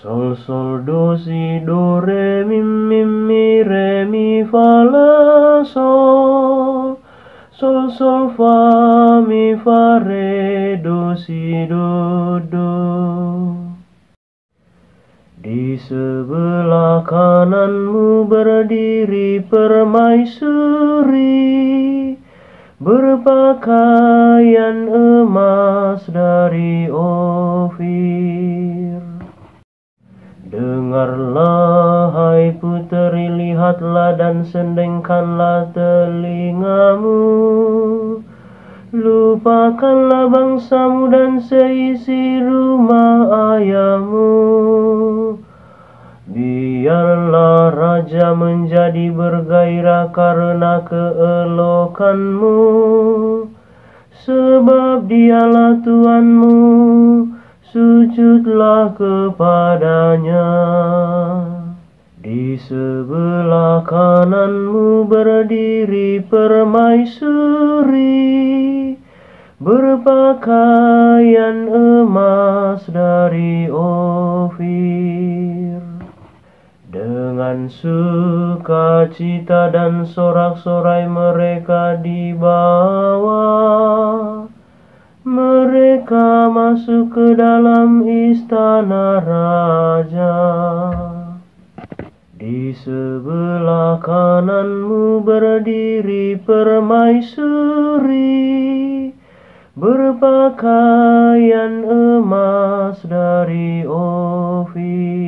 Sol sol do si do re mi re mi fa la sol. Sol sol fa mi fa re do si do do. Di sebelah kananmu berdiri permaisuri, berpakaian emas dari Ofir. Dengarlah hai puteri, lihatlah dan sendengkanlah telingamu. Lupakanlah bangsamu dan seisi rumah ayahmu. Biarlah raja menjadi bergairah karena keelokanmu, sebab dialah Tuhanmu, sujudlah kepadanya. Di sebelah kananmu berdiri permaisuri, berpakaian emas dari Ofir. Dengan sukacita dan sorak-sorai mereka dibawa. Mereka masuk ke dalam istana raja. Di sebelah kananmu berdiri permaisuri, berpakaian emas dari Ofir.